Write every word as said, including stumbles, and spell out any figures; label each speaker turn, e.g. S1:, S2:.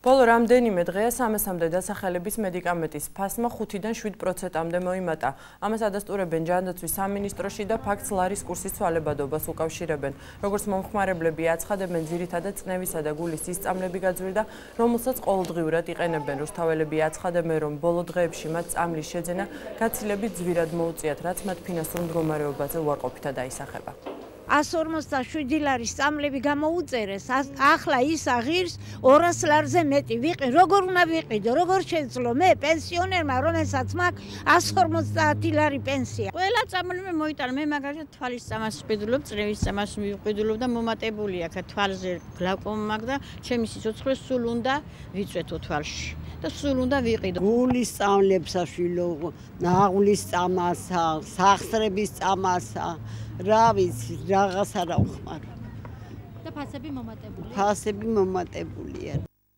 S1: ბოლო რამდენიმე დღეა სამესამდე დასახელების მედიკამენტის ფასმა ხუთიდან შვიდ პროცენტამდე მოიმატა. ამას ადასტურებენ ჯანდაცვის სამინისტროში და ფაქტს ლარის კურსის ცვალებადობას უკავშირებენ. როგორც მომხმარებლები აცხადებენ, ძირითადად წნევისა და გულის სისწამლები გაძვირდა, რომელსაც ყოველდღიურად იყენებენ. რუსთაველები აცხადებენ, რომ ბოლო დღეებში მათ წამლის შეძენა გაცილებით ძვირად მოუწიათ, რაც მათ ფინანსურ მდგომარეობაზე უარყოფითად აისახება.
S2: ას ორმოცდაშვიდი ლარის წამლები გამოუწერეს, ახლა ის აღირს ორას ლარზე მეტი ვიყი, როგორ უნდა ვიყიდო, როგორ შეძლო მე პენსიონერმა, რომელსაც მაქვს ას ორმოცდაათი ლარი პენსია.
S3: ყველა წამლი მე მოიტანა, მე მაგალითად თვალის წამას ვყიდულობ, წნევის წამას ვიყიდულობ და მომატებული აქ თვალზე გლაკომა მაქვს და ჩემი სიცოცხლე სულ უნდა ვიწვეთო თვალში და სულ უნდა ვიყიდო.
S4: გულის წამლებს აშვილო, ნაღლის წამასა, სახსრების წამასა რა ვიცი, რაღაცა რა ვხმარო.
S5: და ფასები მომატებულია.
S4: ფასები მომატებულია.